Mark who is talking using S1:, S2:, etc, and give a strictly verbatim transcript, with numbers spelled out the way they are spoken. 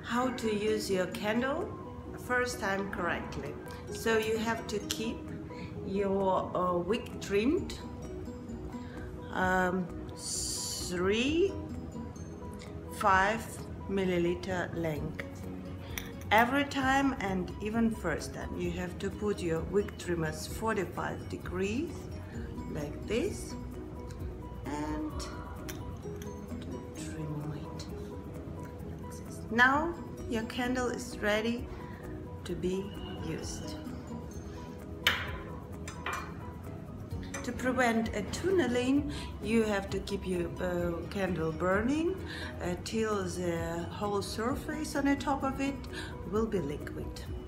S1: how to use your candle first time correctly. So you have to keep your uh, wick trimmed um, three five milliliter length. Every time, and even first time, you have to put your wick trimmers forty-five degrees like this and trim it. Now your candle is ready to be used. To prevent a tunneling, you have to keep your uh, candle burning uh, till the whole surface on the top of it will be liquid.